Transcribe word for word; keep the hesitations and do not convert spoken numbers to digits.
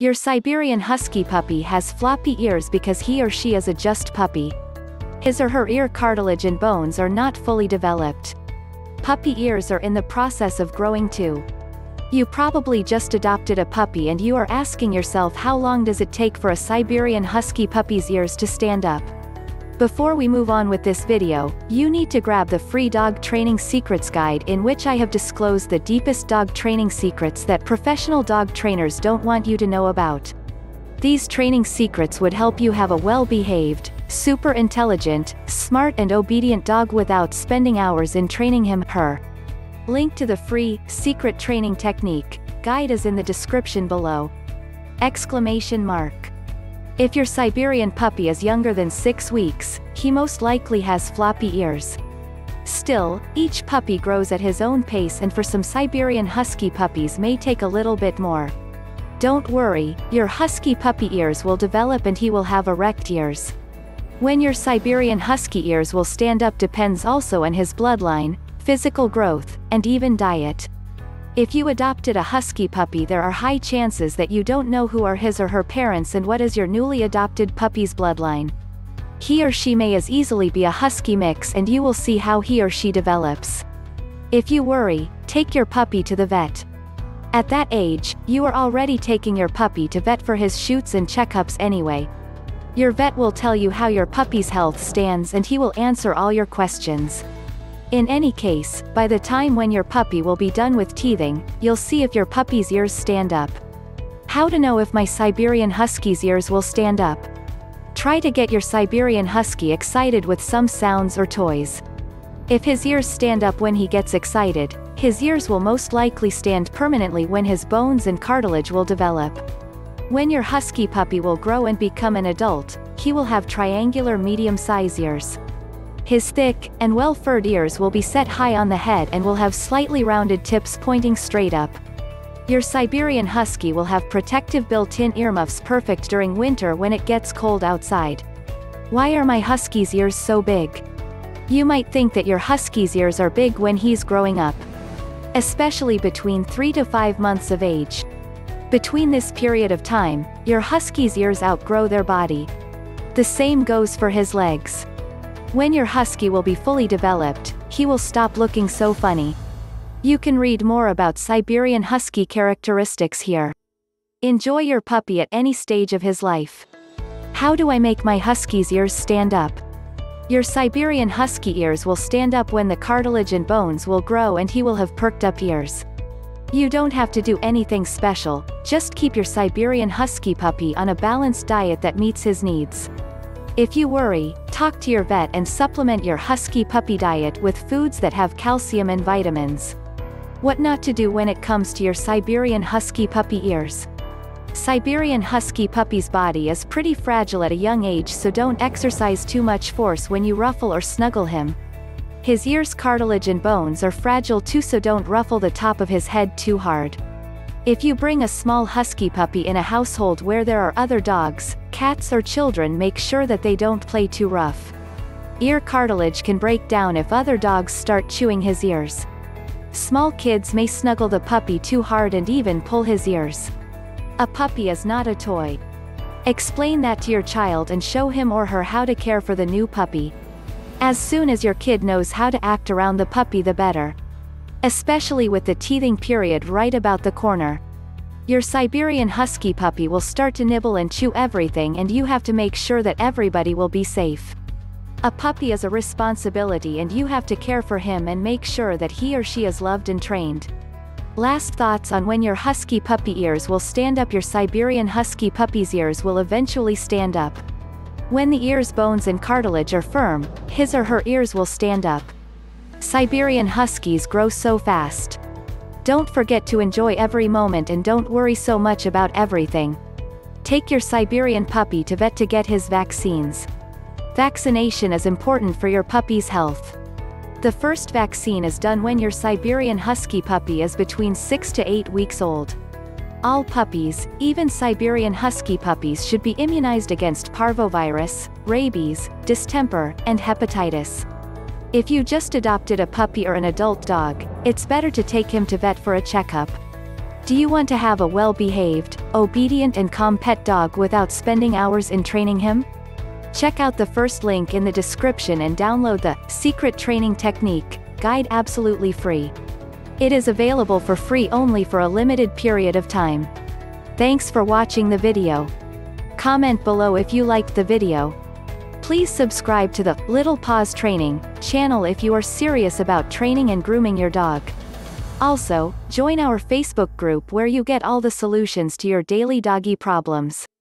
Your Siberian Husky puppy has floppy ears because he or she is a just puppy. His or her ear cartilage and bones are not fully developed. Puppy ears are in the process of growing too. You probably just adopted a puppy and you are asking yourself, how long does it take for a Siberian Husky puppy's ears to stand up? Before we move on with this video, you need to grab the free Dog Training Secrets Guide, in which I have disclosed the deepest dog training secrets that professional dog trainers don't want you to know about. These training secrets would help you have a well-behaved, super intelligent, smart and obedient dog without spending hours in training him, her. Link to the free, secret training technique guide is in the description below. Exclamation mark. If your Siberian puppy is younger than six weeks, he most likely has floppy ears. Still, each puppy grows at his own pace, and for some Siberian Husky puppies may take a little bit more. Don't worry, your Husky puppy ears will develop and he will have erect ears. When your Siberian Husky ears will stand up depends also on his bloodline, physical growth, and even diet. If you adopted a Husky puppy, there are high chances that you don't know who are his or her parents and what is your newly adopted puppy's bloodline. He or she may as easily be a Husky mix, and you will see how he or she develops. If you worry, take your puppy to the vet. At that age, you are already taking your puppy to vet for his shoots and checkups anyway. Your vet will tell you how your puppy's health stands and he will answer all your questions. In any case, by the time when your puppy will be done with teething, you'll see if your puppy's ears stand up. How to know if my Siberian Husky's ears will stand up? Try to get your Siberian Husky excited with some sounds or toys. If his ears stand up when he gets excited, his ears will most likely stand permanently when his bones and cartilage will develop. When your Husky puppy will grow and become an adult, he will have triangular medium-sized ears. His thick, and well-furred ears will be set high on the head and will have slightly rounded tips pointing straight up. Your Siberian Husky will have protective built-in earmuffs, perfect during winter when it gets cold outside. Why are my Husky's ears so big? You might think that your Husky's ears are big when he's growing up. Especially between three to five months of age. Between this period of time, your Husky's ears outgrow their body. The same goes for his legs. When your Husky will be fully developed, he will stop looking so funny. You can read more about Siberian Husky characteristics here. Enjoy your puppy at any stage of his life. How do I make my Husky's ears stand up? Your Siberian Husky ears will stand up when the cartilage and bones will grow and he will have perked up ears. You don't have to do anything special, just keep your Siberian Husky puppy on a balanced diet that meets his needs. If you worry, talk to your vet and supplement your Husky puppy diet with foods that have calcium and vitamins. What not to do when it comes to your Siberian Husky puppy ears. Siberian Husky puppy's body is pretty fragile at a young age, so don't exercise too much force when you ruffle or snuggle him. His ears' cartilage and bones are fragile too, so don't ruffle the top of his head too hard. If you bring a small Husky puppy in a household where there are other dogs, cats or children, make sure that they don't play too rough. Ear cartilage can break down if other dogs start chewing his ears. Small kids may snuggle the puppy too hard and even pull his ears. A puppy is not a toy. Explain that to your child and show him or her how to care for the new puppy. As soon as your kid knows how to act around the puppy, the better. Especially with the teething period right about the corner. Your Siberian Husky puppy will start to nibble and chew everything, and you have to make sure that everybody will be safe. A puppy is a responsibility and you have to care for him and make sure that he or she is loved and trained. Last thoughts on when your Husky puppy ears will stand up. Your Siberian Husky puppy's ears will eventually stand up. When the ear's bones and cartilage are firm, his or her ears will stand up. Siberian Huskies grow so fast. Don't forget to enjoy every moment and don't worry so much about everything. Take your Siberian puppy to vet to get his vaccines. Vaccination is important for your puppy's health. The first vaccine is done when your Siberian Husky puppy is between six to eight weeks old. All puppies, even Siberian Husky puppies, should be immunized against parvovirus, rabies, distemper, and hepatitis. If you just adopted a puppy or an adult dog, it's better to take him to vet for a checkup. Do you want to have a well-behaved, obedient and calm pet dog without spending hours in training him? Check out the first link in the description and download the Secret Training Technique guide absolutely free. It is available for free only for a limited period of time. Thanks for watching the video. Comment below if you liked the video. Please subscribe to the Little Paws Training channel if you are serious about training and grooming your dog. Also, join our Facebook group where you get all the solutions to your daily doggy problems.